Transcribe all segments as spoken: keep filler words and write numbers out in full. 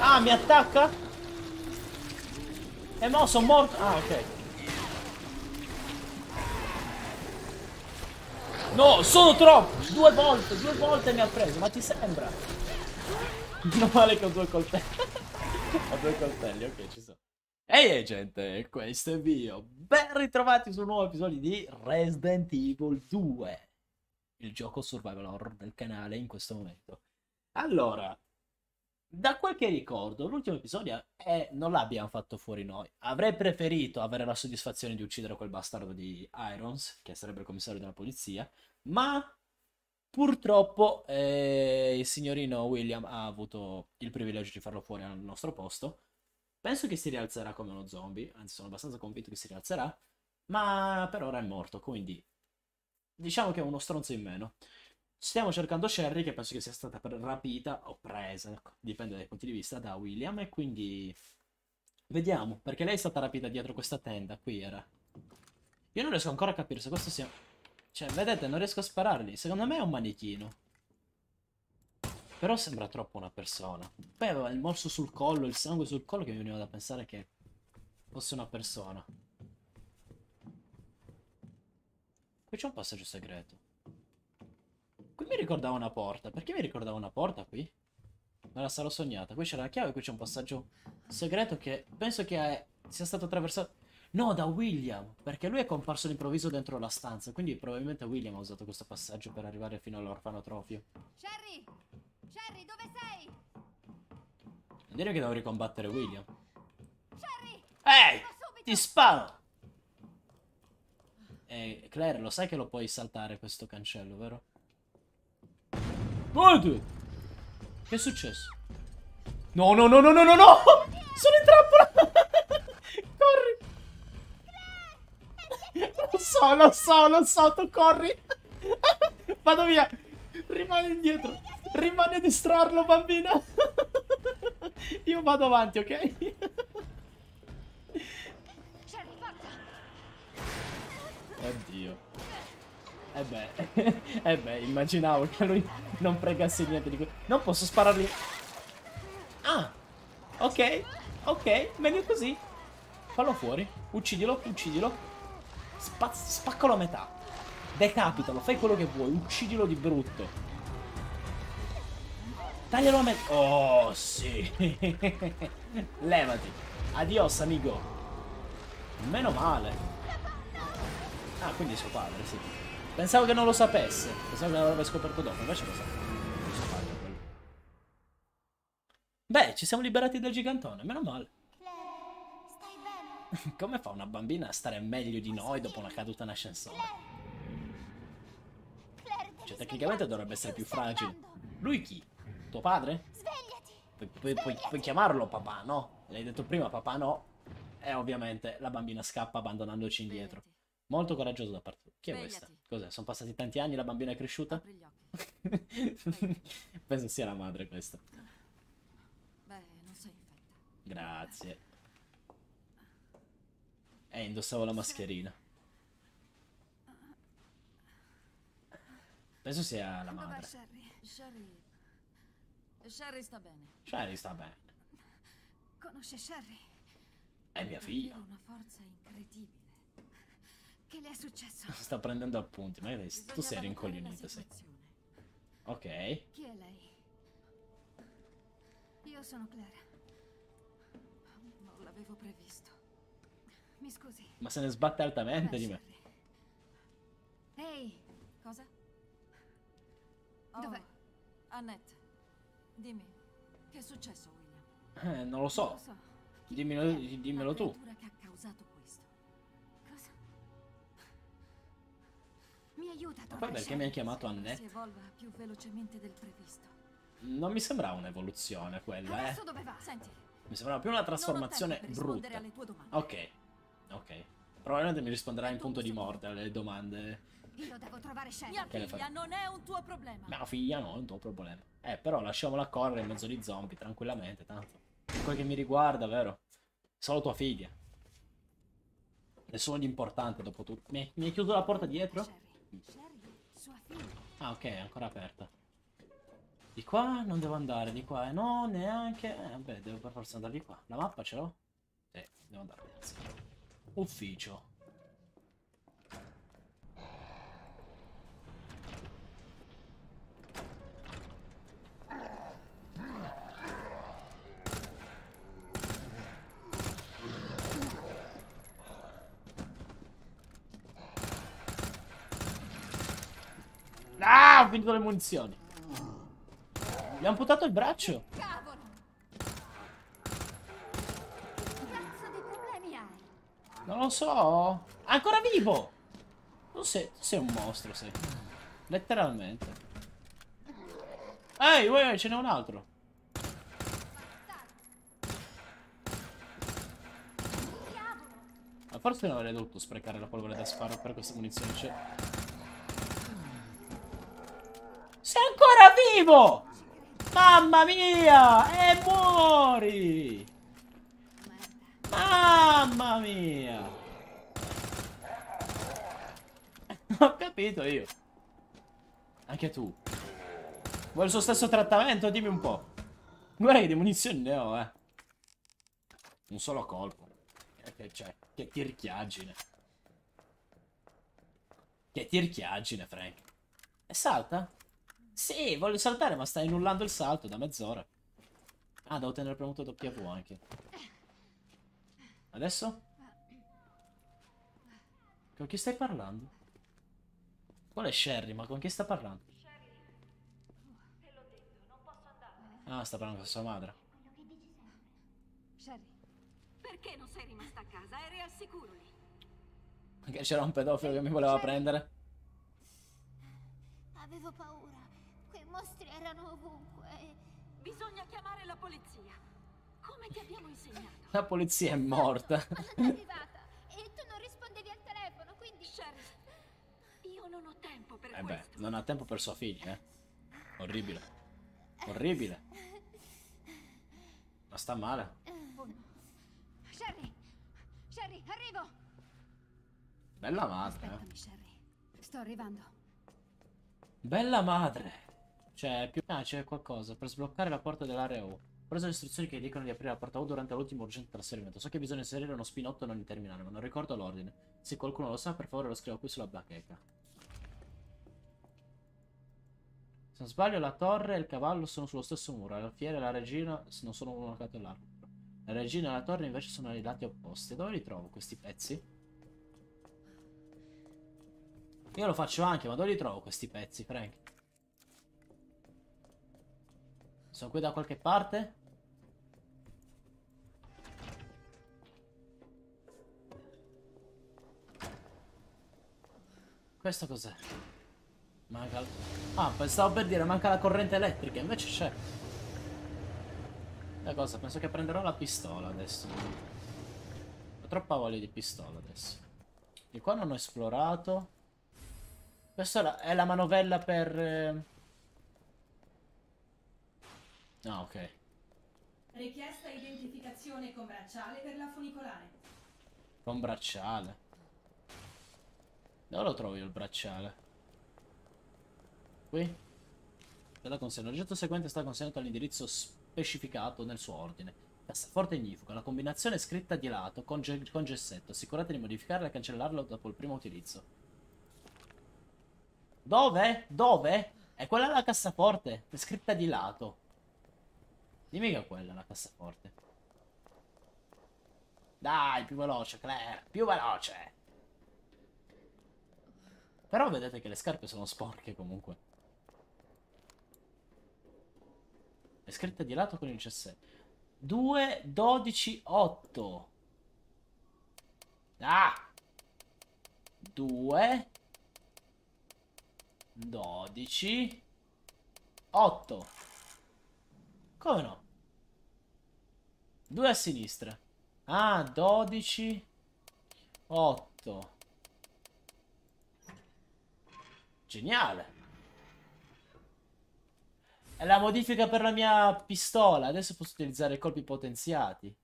Ah, mi attacca? E mo sono morto. Ah, ok. No, sono troppo. Due volte, due volte mi ha preso. Ma ti sembra? Meno male che ho due coltelli. Ho due coltelli, ok, ci sono. Ehi hey, gente, questo è Vio. Ben ritrovati su un nuovo episodio di Resident Evil due. Il gioco survival horror del canale in questo momento. Allora, da quel che ricordo, l'ultimo episodio è, non l'abbiamo fatto fuori noi. Avrei preferito avere la soddisfazione di uccidere quel bastardo di Irons, che sarebbe il commissario della polizia, ma purtroppo eh, il signorino William ha avuto il privilegio di farlo fuori al nostro posto. Penso che si rialzerà come uno zombie, anzi sono abbastanza convinto che si rialzerà, ma per ora è morto, quindi diciamo che è uno stronzo in meno. Stiamo cercando Sherry, che penso che sia stata rapita o presa, dipende dai punti di vista, da William, e quindi vediamo, perché lei è stata rapita dietro questa tenda, qui era. Io non riesco ancora a capire se questo sia... Cioè, vedete, non riesco a sparargli, secondo me è un manichino. Però sembra troppo una persona. Poi aveva il morso sul collo, il sangue sul collo, che mi veniva da pensare che fosse una persona. Qui c'è un passaggio segreto. Qui mi ricordava una porta. Perché mi ricordava una porta qui? Me la sarò sognata. Qui c'è la chiave, qui c'è un passaggio segreto che penso che è... sia stato attraversato... No, da William. Perché lui è comparso all'improvviso dentro la stanza. Quindi probabilmente William ha usato questo passaggio per arrivare fino all'orfanotrofio. Sherry! Sherry, dove sei? Non dire che devo ricombattere William. Sherry! Ehi! Ti sparo! Eh, Claire, lo sai che lo puoi saltare questo cancello, vero? Guarda! Che è successo? No, no, no, no, no, no, no! Sono in trappola! Corri! Lo so, lo so, lo so, tu corri! Vado via! Rimani indietro! Rimani a distrarlo, bambina! Io vado avanti, ok? Sherry, forza! Oddio. Eh beh, eh beh, immaginavo che lui non pregasse niente di questo. Non posso sparargli. Ah, ok, ok, meglio così. Fallo fuori, uccidilo, uccidilo. Spa spaccalo a metà. Decapitalo, fai quello che vuoi, uccidilo di brutto. Taglialo a metà. Oh, sì. Levati. Adios, amigo. Meno male. Ah, quindi suo padre, sì. Pensavo che non lo sapesse. Pensavo che l'avrebbe scoperto dopo. Invece lo sa. Suo padre, quello. Beh, ci siamo liberati del gigantone. Meno male. Claire, stai bene? Come fa una bambina a stare meglio di noi dopo una caduta in ascensore? Claire, devi Cioè, tecnicamente svegliarti. dovrebbe essere Tu più stai fragile. andando. Lui chi? Tuo padre? Svegliati. Pu pu puoi, puoi chiamarlo papà, no? L'hai detto prima, papà no. E ovviamente la bambina scappa abbandonandoci indietro. Molto coraggioso da parte tua. Chi è questa? Cos'è? Sono passati tanti anni, la bambina è cresciuta? Apri gli occhi. Penso sia la madre questa. Beh, non sei infetta. Grazie. Eh, indossavo la mascherina. Penso sia la Dov'è madre. Sherry? Sherry... Sherry sta bene. Sherry sta bene. Conosce Sherry? È mia figlia. Ha una forza incredibile. Che le è successo? Sta prendendo appunti. Ma tu sei Bisognava rincoglionita, valutare la sì. situazione. Ok. Chi è lei? Io sono Claire. Non l'avevo previsto. Mi scusi. Ma se ne sbatte altamente Dov'è di me. Sherry? Ehi, cosa? Oh, Dov'è? Annette, dimmi, che è successo a William? Eh, non lo Non so. lo so. Chi Dimmelo, è dimmelo la tu. creatura che ha causato questo? Cosa? Mi aiuta a Ma poi trovare perché mi hai Sherry? chiamato Sembra Annette? si evolva più velocemente del previsto. Non mi sembrava un'evoluzione quella, eh. Adesso dove va? Senti, Mi sembrava più una non ho trasformazione tempo per rispondere brutta. alle tue domande. Ok. Ok. Probabilmente mi risponderà È in punto tutto di su- morte alle domande. Io devo trovare Sherry. Mia Che le figlia fa- non è un tuo problema. Mia figlia no, è un tuo problema. Eh, però lasciamola correre in mezzo agli zombie, tranquillamente, tanto. Per quel che mi riguarda, vero? Solo tua figlia. Nessuno di importante, dopo tutto. Mi hai, mi hai chiuso la porta dietro? Sherry, Sherry, sua figlia. Ah, ok, è ancora aperta. Di qua non devo andare, di qua e no, neanche... Eh, vabbè, devo per forza andare di qua. La mappa ce l'ho? Sì, devo andare di là. Ufficio. Ah, ho finito le munizioni. Gli ho amputato il braccio. Cavolo! Che cazzo di problemi hai? Non lo so. Ancora vivo. Tu sei, tu sei un mostro, sei. Letteralmente. Ehi, uè, ce n'è un altro. Diavolo! Ma forse non avrei dovuto sprecare la polvere da sparo per queste munizioni. Cioè... Sei ancora vivo! Mamma mia! E muori! Mamma mia! Ho capito io. Anche tu. Vuoi il suo stesso trattamento? Dimmi un po'. Guarda che di munizioni ne ho, eh. Un solo colpo. Che c'è? Che tirchiaggine. Che tirchiaggine, Frank. E salta? Sì, voglio saltare, ma stai annullando il salto da mezz'ora. Ah, devo tenere premuto W anche. Adesso? Con chi stai parlando? Qual è Sherry? Ma con chi sta parlando? Ah, sta parlando con sua madre. Sherry, Perché non sei rimasta a casa? Eri al sicuro lì. Perché c'era un pedofilo che mi voleva prendere? avevo paura. Quei mostri erano ovunque. Bisogna chiamare la polizia. Come ti abbiamo insegnato? La polizia è morta. È arrivata e tu non rispondevi al telefono, quindi... Sherry, io non ho tempo per Eh beh, questo. non ha tempo per sua figlia, eh. Orribile. Orribile. Ma sta male. Sherry! Sherry, arrivo! Bella madre, eh. Aspettami, Sherry. Sto arrivando. Bella madre. Cioè, più... Ah, c'è qualcosa. Per sbloccare la porta dell'area U. Ho preso le istruzioni che dicono di aprire la porta U durante l'ultimo urgente trasferimento. So che bisogna inserire uno spin otto non in terminale, ma non ricordo l'ordine. Se qualcuno lo sa, per favore lo scrivo qui sulla bacheca. Se non sbaglio, la torre e il cavallo sono sullo stesso muro. L'alfiere e la regina non sono uno accanto all'altro. La regina e la torre invece sono ai lati opposti. Dove li trovo questi pezzi? Io lo faccio anche, ma dove li trovo questi pezzi, Frank? Sono qui da qualche parte? Questo cos'è? Manca... Ah, pensavo per dire manca la corrente elettrica, invece c'è. La cosa, penso che prenderò la pistola adesso. Ho troppa voglia di pistola adesso. Di qua non ho esplorato. Questa è la, è la manovella per... Eh... Ah, ok. Richiesta identificazione con bracciale per la funicolare. Con bracciale. Dove lo trovo io il bracciale? Qui? La consegna. L'oggetto seguente sta consegnato all'indirizzo specificato nel suo ordine. Cassaforte ignifuga. La combinazione è scritta di lato con, ge con gessetto. Assicurate di modificarla e cancellarlo dopo il primo utilizzo. Dove? Dove? È quella la cassaforte. È scritta di lato. Dimmi che è quella la cassaforte. Dai, più veloce, Claire. Più veloce. Però vedete che le scarpe sono sporche comunque. È scritta di lato con il gessetto. due, dodici, otto. Ah! due, dodici, otto. Come no? due a sinistra. Ah, dodici, otto. Geniale. È la modifica per la mia pistola. Adesso posso utilizzare i colpi potenziati.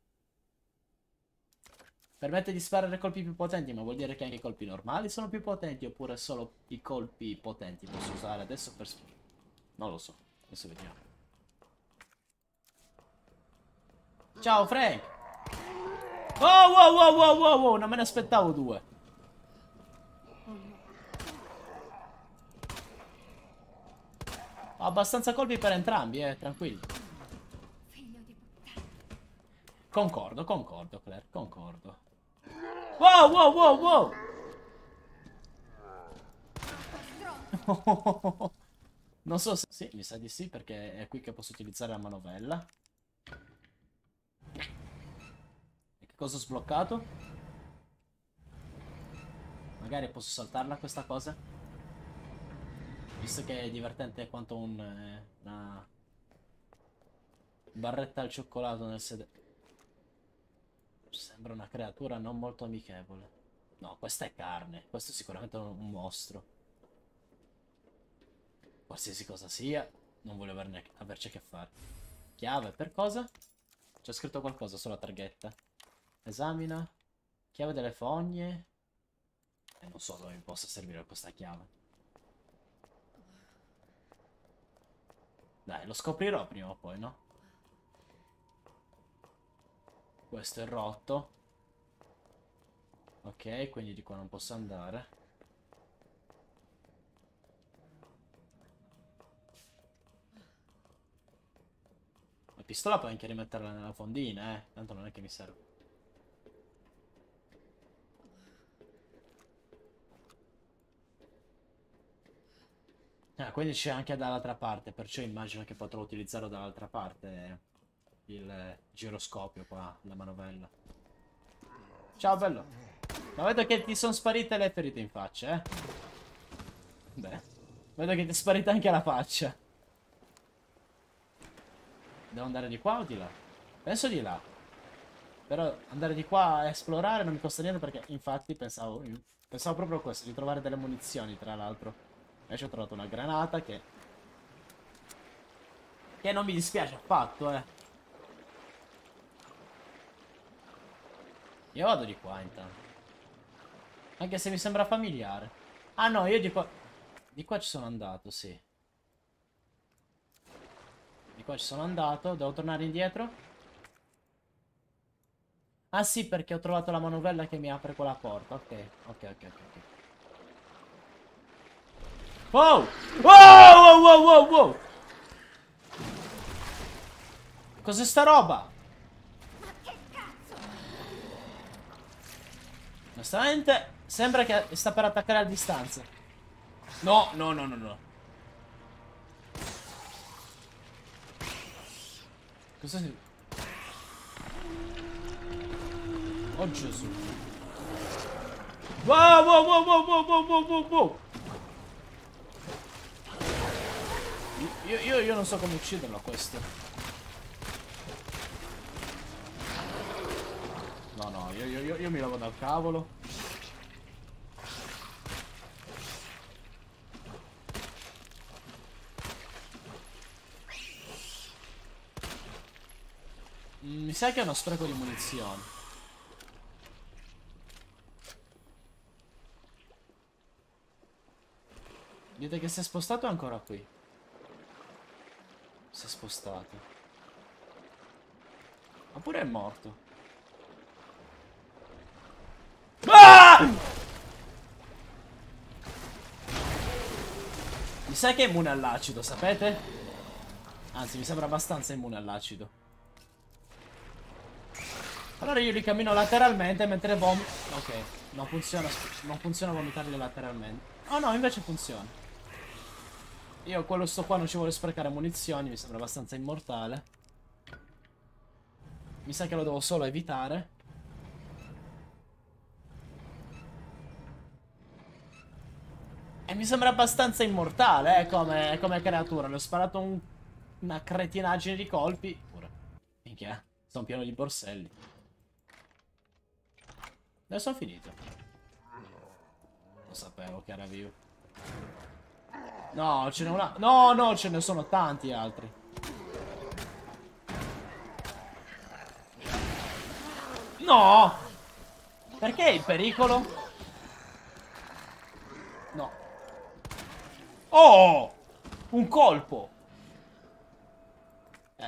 Permette di sparare colpi più potenti, ma vuol dire che anche i colpi normali sono più potenti, oppure solo i colpi potenti posso usare adesso per... Non lo so. Adesso vediamo. Ciao Frank. Oh wow wow wow wow wow. Non me ne aspettavo due. Ho abbastanza colpi per entrambi, eh, tranquilli. Figlio di puttana. Concordo, concordo, Claire, concordo. Wow, wow, wow, wow! Non so se... Sì, mi sa di sì, perché è qui che posso utilizzare la manovella. E che cosa ho sbloccato? Magari posso saltarla questa cosa? Visto che è divertente quanto un... Eh, una... barretta al cioccolato nel sedere. Sembra una creatura non molto amichevole. No, questa è carne. Questo è sicuramente un mostro. Qualsiasi cosa sia, non voglio averne, averci a che fare. Chiave, per cosa? C'è scritto qualcosa sulla targhetta. Esamina. Chiave delle fogne. E non so dove mi possa servire questa chiave. Dai, lo scoprirò prima o poi, no? Questo è rotto. Ok, quindi di qua non posso andare. La pistola puoi anche rimetterla nella fondina, eh. Tanto non è che mi serve. Ah, quindi c'è anche dall'altra parte, perciò immagino che potrò utilizzarlo dall'altra parte. Il giroscopio qua, la manovella. Ciao bello. Ma vedo che ti sono sparite le ferite in faccia, eh. Beh, vedo che ti è sparita anche la faccia. Devo andare di qua o di là? Penso di là. Però andare di qua a esplorare non mi costa niente, perché infatti pensavo Pensavo proprio a questo, di trovare delle munizioni, tra l'altro. Invece ho trovato una granata che... Che non mi dispiace affatto, eh. Io vado di qua intanto. Anche se mi sembra familiare. Ah no, io di qua... Di qua ci sono andato, sì. Di qua ci sono andato. Devo tornare indietro? Ah sì, perché ho trovato la manovella che mi apre quella porta. Ok, ok, ok, ok, ok. Wow! Wow, wow, wow, wow, wow! Cos'è sta roba? Ma che cazzo? Onestamente, sembra che sta per attaccare a distanza. No, no, no, no, no. Cosa si... Oh Gesù. Wow, wow, wow, wow, wow, wow, wow, wow, wow. Io, io, io non so come ucciderlo questo. No, no, io, io, io, io mi lavo dal cavolo. Mm, mi sa che è uno spreco di munizioni. Dite che si è spostato o è ancora qui? Si è spostato. Oppure è morto. Ah! Mi sa che è immune all'acido, sapete? Anzi, mi sembra abbastanza immune all'acido. Allora io li cammino lateralmente mentre vom... Ok, non funziona, non funziona vomitarli lateralmente. Oh no, invece funziona. Io quello sto qua non ci vuole sprecare munizioni, mi sembra abbastanza immortale. Mi sa che lo devo solo evitare. E mi sembra abbastanza immortale, eh, come, come creatura. Le ho sparato un, una cretinaggine di colpi. Ora, minchia, sono pieno di borselli. Dove sono finito? Lo sapevo che era vivo. No, ce n'è una... No, no, ce ne sono tanti altri. No! Perché è il pericolo? No. Oh! Un colpo!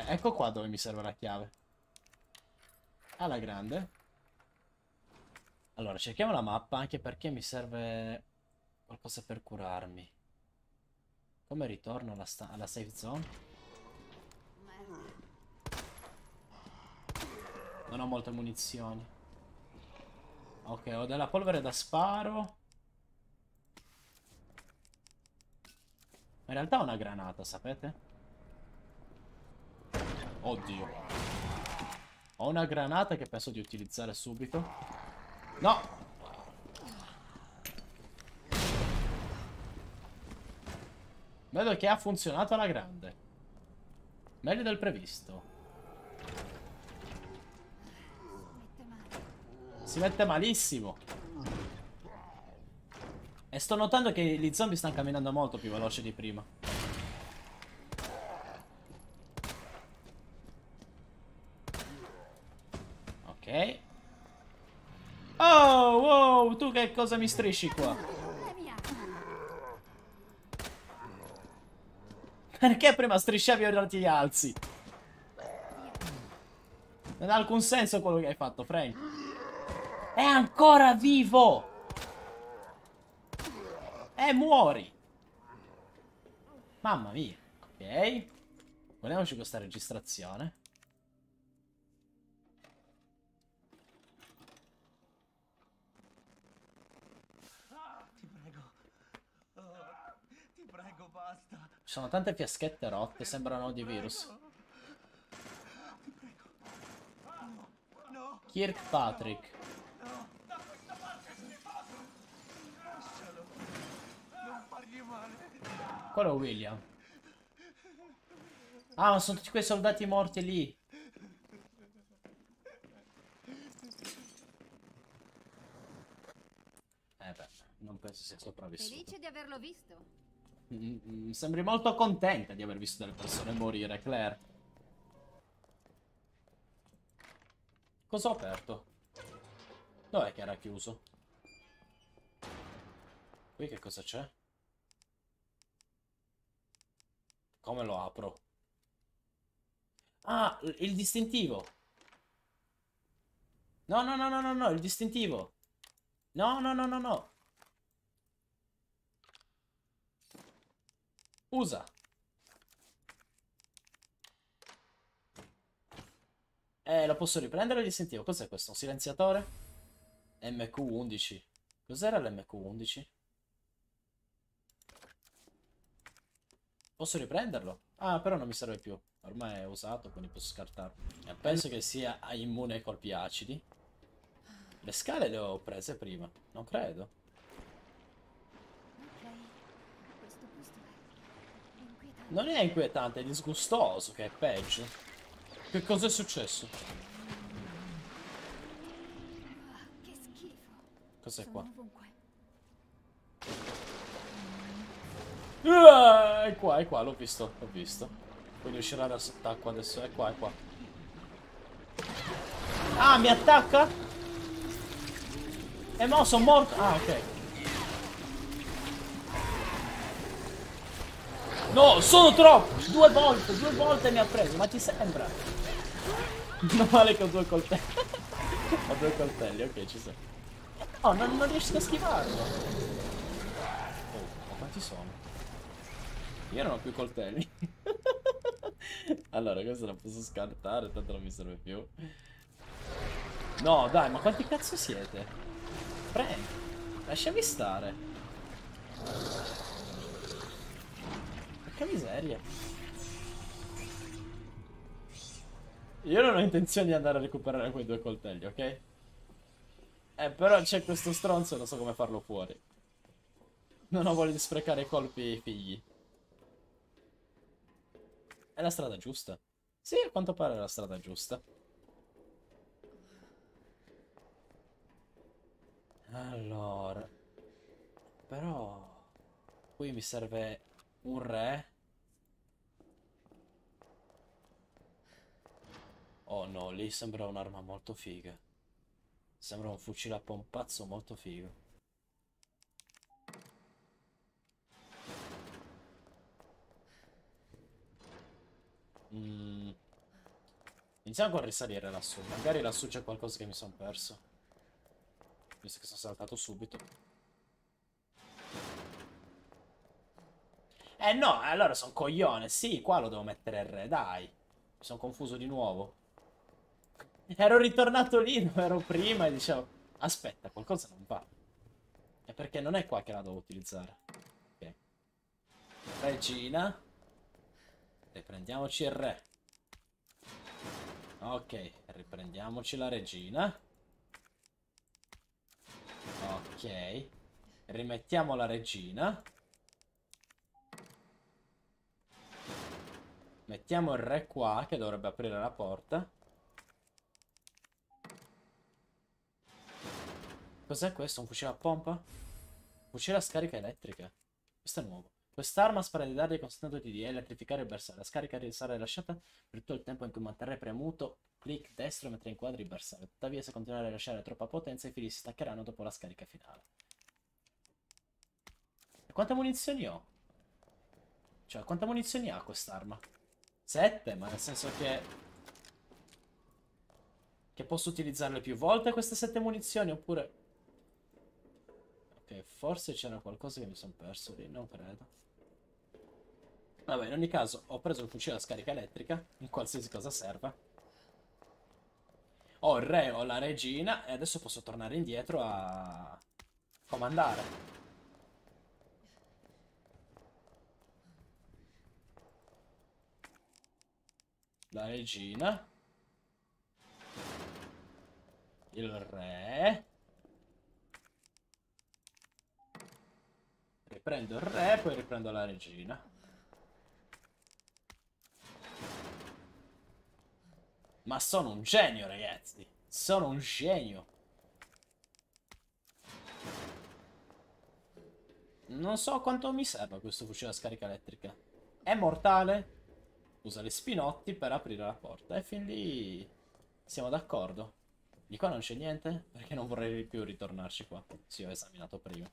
Ecco qua dove mi serve la chiave. Alla grande. Allora, cerchiamo la mappa anche perché mi serve qualcosa per curarmi. Come ritorno alla, sta- alla safe zone? Non ho molte munizioni. Ok, ho della polvere da sparo. Ma in realtà ho una granata, sapete? Oddio. Ho una granata che penso di utilizzare subito. No! Vedo che ha funzionato alla grande. Meglio del previsto. Si mette malissimo. E sto notando che gli zombie stanno camminando molto più veloce di prima. Ok. Oh, wow, tu che cosa mi strisci qua? Perché prima strisciavi e ora ti alzi? Non ha alcun senso quello che hai fatto, Frank. È ancora vivo! E muori! Mamma mia. Ok. Guardiamoci questa registrazione. Ti prego. Oh, ti prego, basta. Ci sono tante fiaschette rotte, sembrano di virus. Ti prego. No, no. Kirkpatrick. No, da questa parte sei fatto. Lascialo. Non fargli male. Quello è William. Ah, ma sono tutti quei soldati morti lì. Eh beh, non penso sia sopravvissuto. Felice di averlo visto. Mm, mm, sembri molto contenta di aver visto delle persone morire, Claire. Cosa ho aperto? Dov'è che era chiuso? Qui che cosa c'è? Come lo apro? Ah, il distintivo. No, no, no, no, no, no, il distintivo. No, no, no, no, no. Usa. Eh, lo posso riprendere il distintivo? Cos'è questo? Un silenziatore? M Q undici. Cos'era l'M Q undici? Posso riprenderlo? Ah, però non mi serve più. Ormai è usato, quindi posso scartarlo. E penso che sia immune ai colpi acidi. Le scale le ho prese prima. Non credo. Ok, questo posto è inquietante. Non è inquietante, è disgustoso, che è peggio. Che cosa è successo? Ah, che schifo. Cos'è Sono qua? ovunque. Ah, è qua, è qua, l'ho visto, l'ho visto. Quindi uscirà da sott'acqua adesso. È qua, è qua. Ah, mi attacca? E mo sono morto. Ah, ok. No, sono troppo. Due volte, due volte mi ha preso. Ma ti sembra? Meno male che ho due coltelli. Ho due coltelli, ok, ci sono. No, non, non riesco a schivarlo. Oh, ma quanti sono? Io non ho più coltelli. Allora, questo lo posso scartare, tanto non mi serve più. No, dai, ma quanti cazzo siete? Frank, lasciami stare. Porca miseria. Io non ho intenzione di andare a recuperare quei due coltelli, ok? Eh, però c'è questo stronzo e non so come farlo fuori. Non ho voglia di sprecare colpi ai figli. È la strada giusta? Sì, a quanto pare è la strada giusta. Allora. Però... qui mi serve un re. Oh no, lì sembra un'arma molto figa. Sembra un fucile a pompazzo molto figo. Mm. Iniziamo con risalire lassù. Magari lassù c'è qualcosa che mi sono perso. Visto che sono saltato subito. Eh no, allora sono coglione. Sì, qua lo devo mettere il re, dai. Mi sono confuso di nuovo. Ero ritornato lì dove ero prima e dicevo... Aspetta, qualcosa non va. È perché non è qua che la devo utilizzare. Ok. Regina. Riprendiamoci il re. Ok, riprendiamoci la regina. Ok. Rimettiamo la regina. Mettiamo il re qua, che dovrebbe aprire la porta. Cos'è questo? Un fucile a pompa? Fucile a scarica elettrica. Questo è nuovo. Quest'arma spara di dardi consentendoti di elettrificare il bersaglio. La scarica sarà rilasciata per tutto il tempo in cui manterrai premuto clic destro mentre inquadri il bersaglio. Tuttavia, se continuerai a rilasciare troppa potenza, i fili si staccheranno dopo la scarica finale. E quante munizioni ho? Cioè, quante munizioni ha quest'arma? sette, ma nel senso che... Che posso utilizzarle più volte queste sette munizioni, oppure... Ok, forse c'era qualcosa che mi sono perso lì, non credo. Vabbè, in ogni caso, ho preso il fucile a scarica elettrica, in qualsiasi cosa serva. Ho il re, ho la regina, e adesso posso tornare indietro a... comandare. La regina. Il re. Riprendo il re, poi riprendo la regina. Ma sono un genio, ragazzi. Sono un genio. Non so quanto mi serve questo fucile a scarica elettrica. È mortale. Usa le spinotti per aprire la porta. E fin lì siamo d'accordo. Di qua non c'è niente? Perché non vorrei più ritornarci qua. Sì, ho esaminato prima.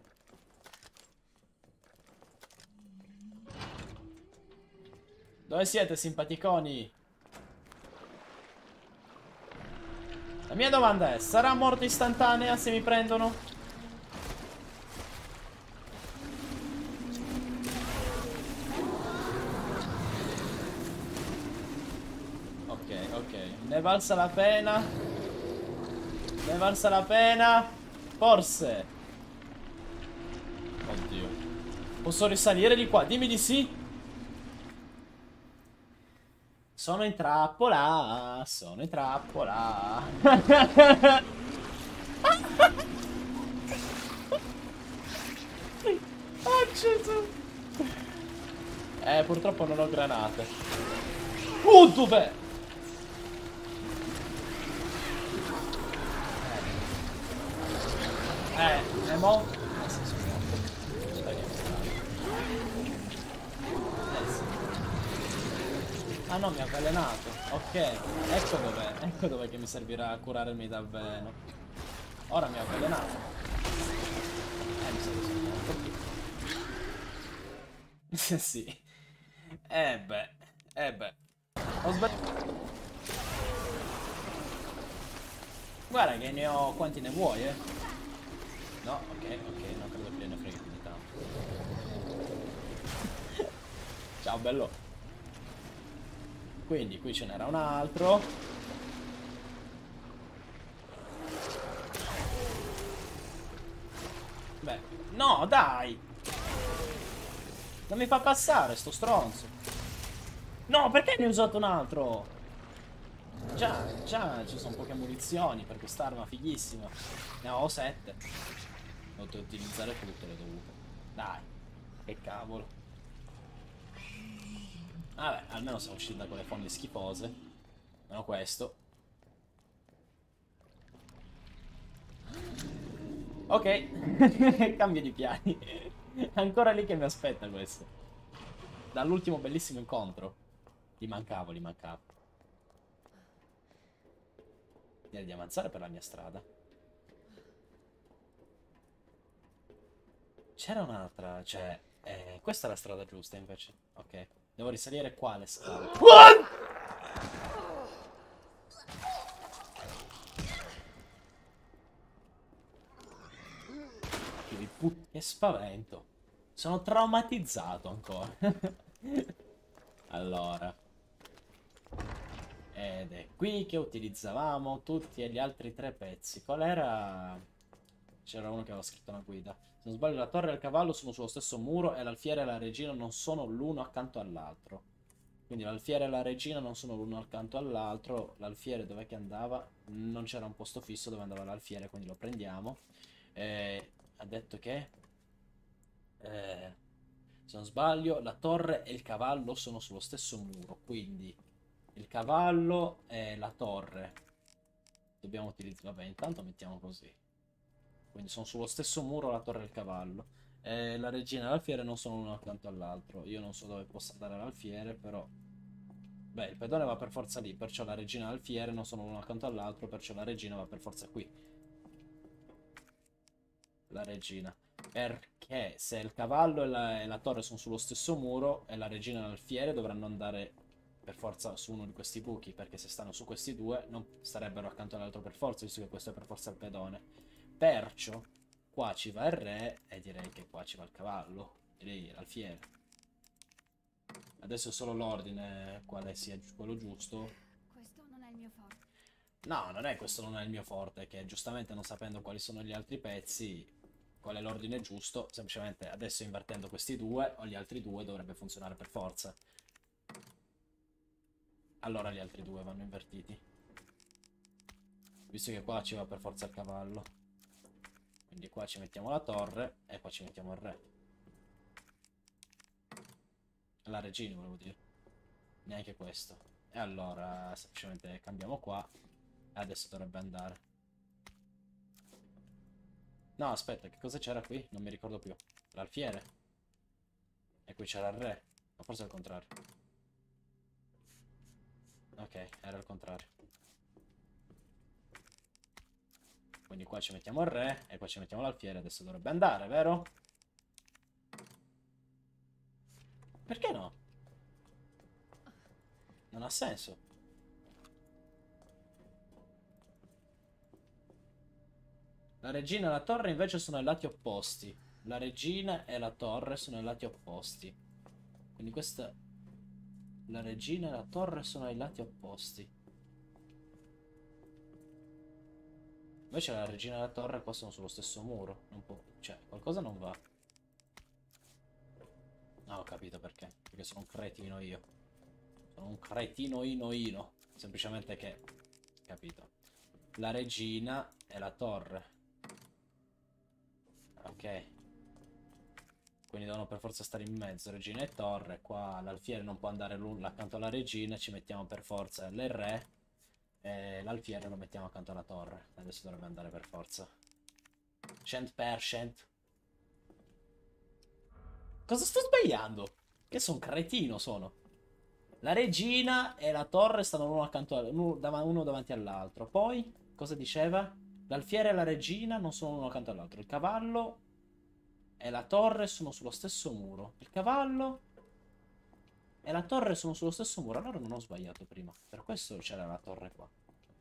Dove siete, simpaticoni? La mia domanda è, sarà morte istantanea se mi prendono? Ok, ok. Ne valsa la pena? Ne valsa la pena? Forse. Oddio. Posso risalire di qua? Dimmi di sì. Sono in trappola, sono in trappola. Oh Gesù. Eh, purtroppo non ho granate. Uh, dov'è? Eh, è mo? Ah no, mi ha avvelenato. Ok, ecco dov'è. Ecco dov'è che mi servirà a curarmi dal veleno. Ora mi ha avvelenato. Eh, mi sa che sono morto. Sì. Eh beh. Eh beh. Ho sbagliato. Guarda che ne ho... Quanti ne vuoi, eh? No, ok, ok. Non credo che ne freghi più di tanto. Ciao, bello. Quindi qui ce n'era un altro. Beh, no, dai. Non mi fa passare sto stronzo. No, perché ne ho usato un altro? Già, già ci sono poche munizioni per quest'arma fighissima. Ne ho sette. Ho dovuto utilizzare tutte le dovute. Dai, che cavolo. Vabbè, almeno siamo usciti da quelle fonti schifose. Almeno questo. Ok. Cambio di piani. Ancora lì che mi aspetta questo. Dall'ultimo bellissimo incontro. Li mancavo, li mancavo. Direi di avanzare per la mia strada. C'era un'altra, cioè... Eh, questa è la strada giusta invece. Ok. Devo risalire quale strada? Put- che spavento. Sono traumatizzato ancora. Allora. Ed è qui che utilizzavamo tutti gli altri tre pezzi. Qual era? C'era uno che aveva scritto una guida. Se non sbaglio, la torre e il cavallo sono sullo stesso muro e l'alfiere e la regina non sono l'uno accanto all'altro. Quindi l'alfiere e la regina non sono l'uno accanto all'altro. L'alfiere dov'è che andava? Non c'era un posto fisso dove andava l'alfiere, quindi lo prendiamo. Eh, ha detto che... Eh, se non sbaglio, la torre e il cavallo sono sullo stesso muro. Quindi il cavallo e la torre dobbiamo utilizzare. Vabbè, intanto mettiamo così. Quindi sono sullo stesso muro la torre e il cavallo. Eh, la regina e l'alfiere non sono uno accanto all'altro. Io non so dove possa andare l'alfiere, però... Beh, il pedone va per forza lì, perciò la regina e l'alfiere non sono uno accanto all'altro, perciò la regina va per forza qui. La regina. Perché se il cavallo e la, e la torre sono sullo stesso muro, e la regina e l'alfiere dovranno andare per forza su uno di questi buchi, perché se stanno su questi due non starebbero accanto all'altro per forza, visto che questo è per forza il pedone. Perciò qua ci va il re e direi che qua ci va il cavallo, direi l'alfiere. Adesso è solo l'ordine quale sia quello giusto. Questo non è il mio forte. No, non è questo non è il mio forte, che giustamente non sapendo quali sono gli altri pezzi, qual è l'ordine giusto, semplicemente adesso invertendo questi due o gli altri due dovrebbe funzionare per forza. Allora gli altri due vanno invertiti, visto che qua ci va per forza il cavallo. Quindi qua ci mettiamo la torre e qua ci mettiamo il re. La regina volevo dire. Neanche questo. E allora semplicemente cambiamo qua. E adesso dovrebbe andare. No, aspetta, che cosa c'era qui? Non mi ricordo più. L'alfiere. E qui c'era il re. Ma forse è il contrario. Ok, era il contrario. Quindi qua ci mettiamo il re e qua ci mettiamo l'alfiere. Adesso dovrebbe andare, vero? Perché no? Non ha senso. La regina e la torre invece sono ai lati opposti. La regina e la torre sono ai lati opposti. Quindi questa... La regina e la torre sono ai lati opposti. Invece la regina e la torre qua sono sullo stesso muro. Non può... Cioè, qualcosa non va. Ah, ho capito perché. Perché sono un cretino io. Sono un cretino ino ino. Semplicemente che... Capito. La regina e la torre. Ok. Quindi devono per forza stare in mezzo. Regina e torre. Qua l'alfiere non può andare l'uno accanto alla regina. Ci mettiamo per forza il re. E l'alfiere lo mettiamo accanto alla torre. Adesso dovrebbe andare per forza. cento per cento. Cosa sto sbagliando? Che sono cretino, sono. La regina e la torre stanno uno accanto a, uno, dav uno davanti all'altro. Poi, cosa diceva? L'alfiere e la regina non sono uno accanto all'altro. Il cavallo e la torre sono sullo stesso muro. Il cavallo e la torre sono sullo stesso muro. Allora non ho sbagliato prima. Per questo c'era la torre qua.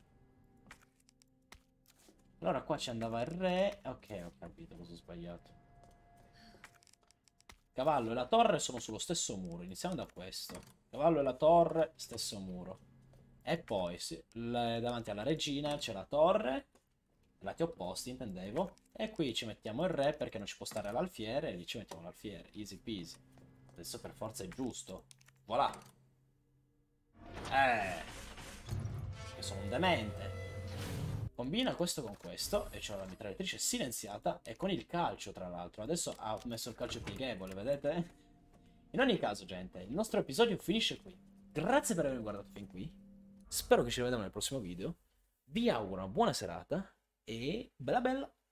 Allora qua ci andava il re. Ok, ho capito cosa ho sbagliato. Cavallo e la torre sono sullo stesso muro. Iniziamo da questo. Cavallo e la torre, stesso muro. E poi sì, le, davanti alla regina c'è la torre. Lati opposti, intendevo. E qui ci mettiamo il re perché non ci può stare l'alfiere. E lì ci mettiamo l'alfiere. Easy peasy. Adesso per forza è giusto. Voilà. Eh. Io sono un demente. Combina questo con questo e c'è la mitragliatrice silenziata e con il calcio tra l'altro. Adesso ha messo il calcio pieghevole, vedete? In ogni caso, gente, il nostro episodio finisce qui. Grazie per avermi guardato fin qui. Spero che ci rivediamo nel prossimo video. Vi auguro una buona serata e bella bella!